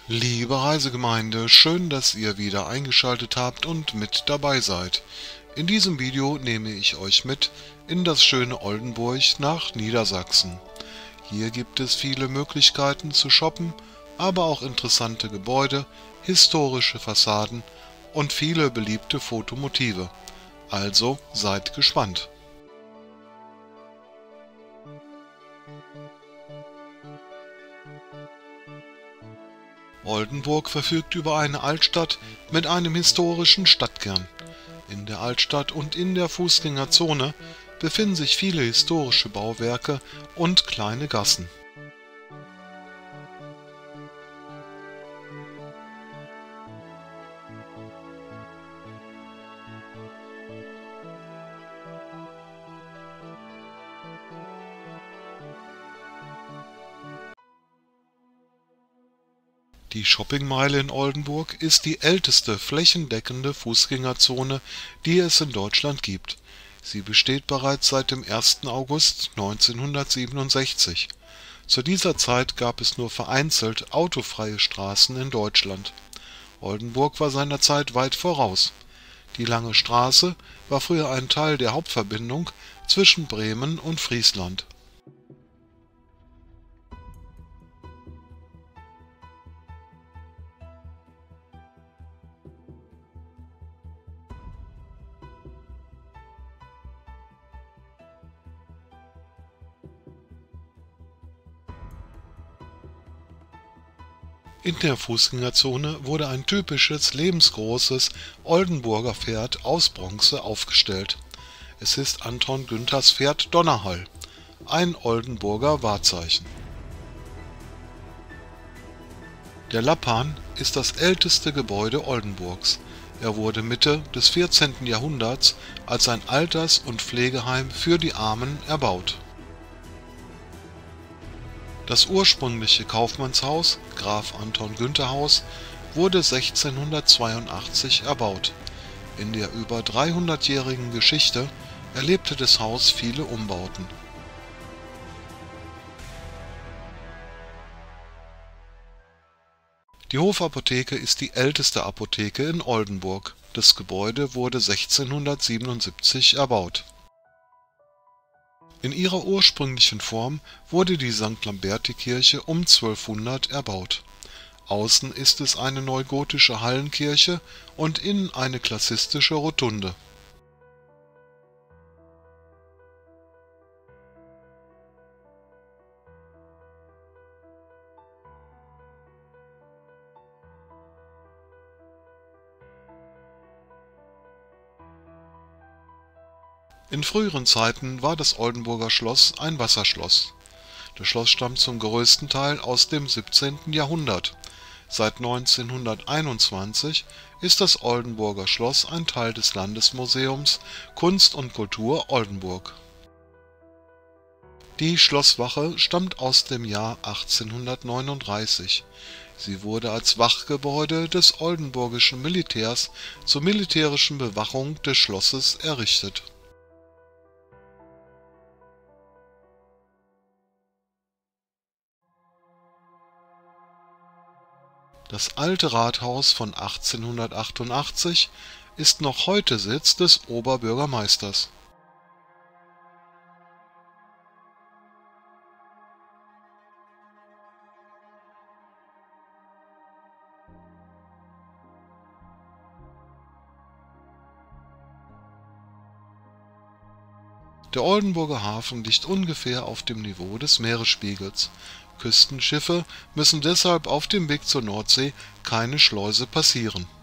Liebe Reisegemeinde, schön, dass ihr wieder eingeschaltet habt und mit dabei seid. In diesem Video nehme ich euch mit in das schöne Oldenburg nach Niedersachsen. Hier gibt es viele Möglichkeiten zu shoppen, aber auch interessante Gebäude, historische Fassaden und viele beliebte Fotomotive. Also seid gespannt. Oldenburg verfügt über eine Altstadt mit einem historischen Stadtkern. In der Altstadt und in der Fußgängerzone befinden sich viele historische Bauwerke und kleine Gassen. Die Shoppingmeile in Oldenburg ist die älteste flächendeckende Fußgängerzone, die es in Deutschland gibt. Sie besteht bereits seit dem 1. August 1967. Zu dieser Zeit gab es nur vereinzelt autofreie Straßen in Deutschland. Oldenburg war seiner Zeit weit voraus. Die Lange Straße war früher ein Teil der Hauptverbindung zwischen Bremen und Friesland. In der Fußgängerzone wurde ein typisches lebensgroßes Oldenburger Pferd aus Bronze aufgestellt. Es ist Anton Günthers Pferd Donnerhall, ein Oldenburger Wahrzeichen. Der Lappan ist das älteste Gebäude Oldenburgs. Er wurde Mitte des 14. Jahrhunderts als ein Alters- und Pflegeheim für die Armen erbaut. Das ursprüngliche Kaufmannshaus, Graf Anton Günther Haus, wurde 1682 erbaut. In der über 300-jährigen Geschichte erlebte das Haus viele Umbauten. Die Hofapotheke ist die älteste Apotheke in Oldenburg. Das Gebäude wurde 1677 erbaut. In ihrer ursprünglichen Form wurde die St. Lamberti-Kirche um 1200 erbaut. Außen ist es eine neugotische Hallenkirche und innen eine klassizistische Rotunde. In früheren Zeiten war das Oldenburger Schloss ein Wasserschloss. Das Schloss stammt zum größten Teil aus dem 17. Jahrhundert. Seit 1921 ist das Oldenburger Schloss ein Teil des Landesmuseums Kunst und Kultur Oldenburg. Die Schlosswache stammt aus dem Jahr 1839. Sie wurde als Wachgebäude des oldenburgischen Militärs zur militärischen Bewachung des Schlosses errichtet. Das alte Rathaus von 1888 ist noch heute Sitz des Oberbürgermeisters. Der Oldenburger Hafen liegt ungefähr auf dem Niveau des Meeresspiegels. Küstenschiffe müssen deshalb auf dem Weg zur Nordsee keine Schleuse passieren.